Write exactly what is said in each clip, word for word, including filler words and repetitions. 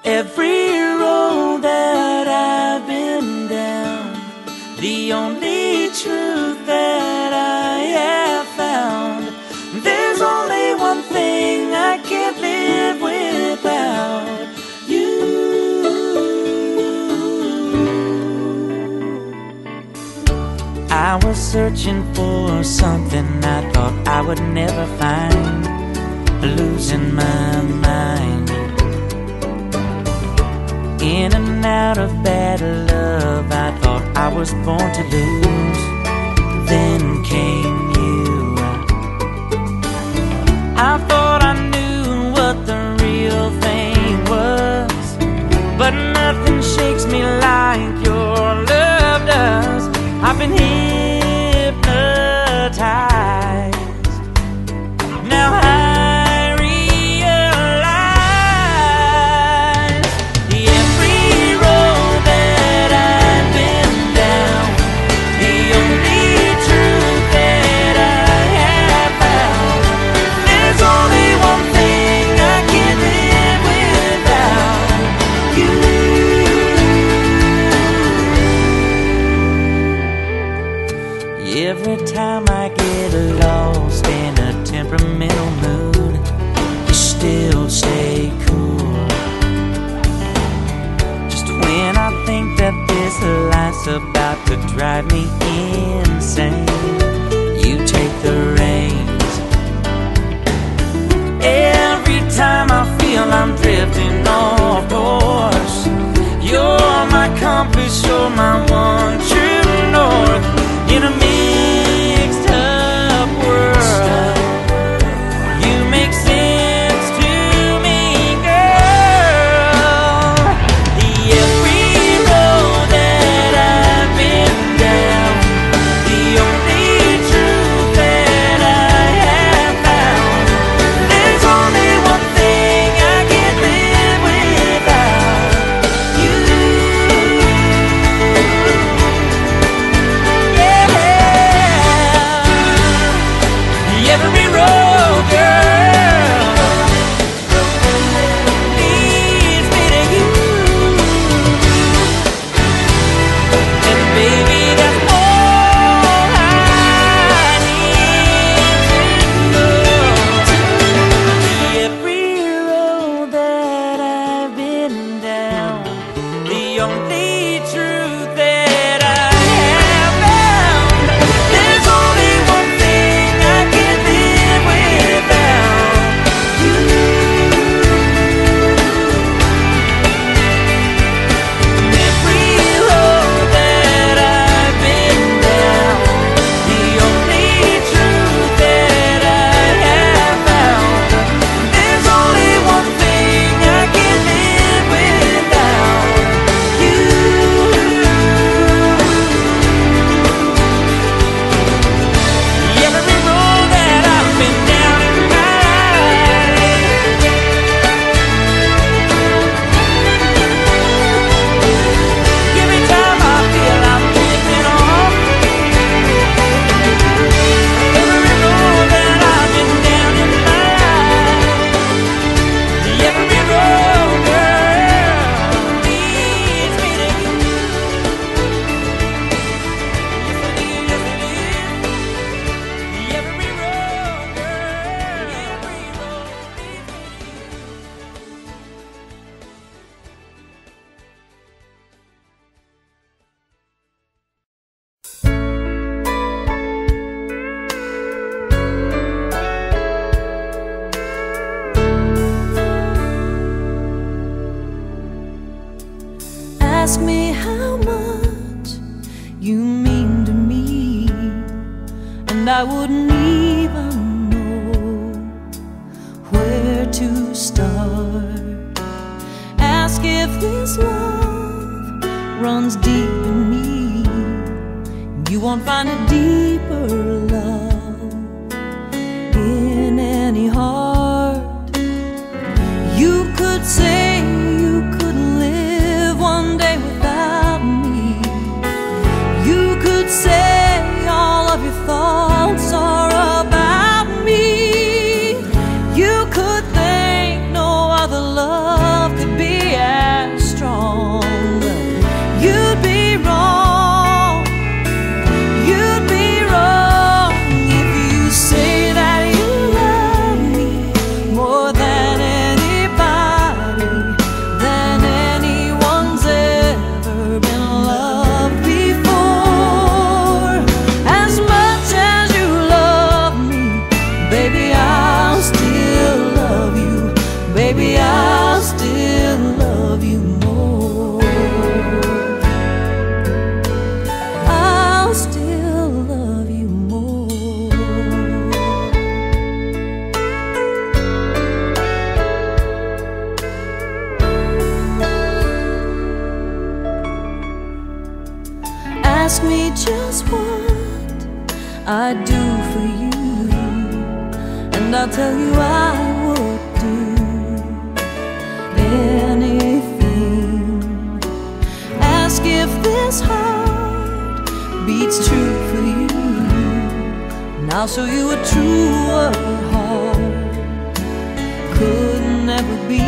Every road that I've been down, the only truth that I have found, there's only one thing I can't live without you. I was searching for something I thought I would never find, losing my mind. In and out of bad love, I thought I was born to lose. Then came you. I thought I knew what the real thing was, but nothing shakes me like your love does. I've been hypnotized. Now I every time I get lost in a temperamental mood, you still stay cool. Just when I think that this life's about to drive me insane, you take the reins. Every time I feel I'm drifting off course, you're my compass, you're my one true north. In a mixed up world, you make sense to me, girl. Every road that I've been down, the only truth that I have found, there's only one thing I can't live without you. Every road, girl, leads me to you. And baby, that's all I need to know. Every road that I've been down, the only truth that I have found, there's only one thing I can live without you. Every road that I've been down, the only truth that I have found, there's only one thing I can live without you. Every road that I've been down in my life, every time I feel I'm drifting off, every road that I've been down in my life, every road, girl, leads me to you. Yes, it is, yes, it is. Every road, girl, every road leads me to you. Ask me how much you mean to me, and I wouldn't even know where to start. Ask if this love runs deep in me, you won't find a deeper love in any heart. You could say you couldn't live one day without me. You could say all of your thoughts are about me. You could think no other love could be as just what I'd do for you, and I'll tell you I would do anything. Ask if this heart beats true for you, and I'll show you a truer heart could never be.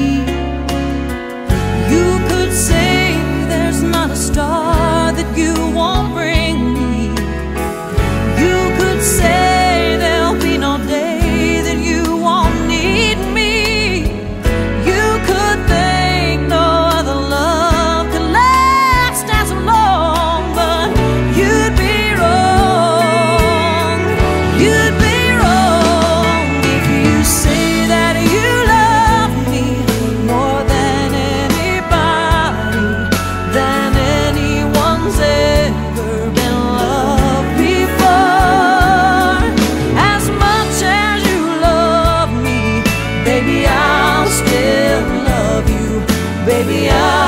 You could say there's not a star that you won't bring me. You could say there'll be no day that you won't need me. You could think no other love could last as long, but you'd be wrong. You'd be wrong if you say that you love me more than anybody, than anyone's ever been loved before. As much as you love me, baby, I'll still love you. Baby, I'll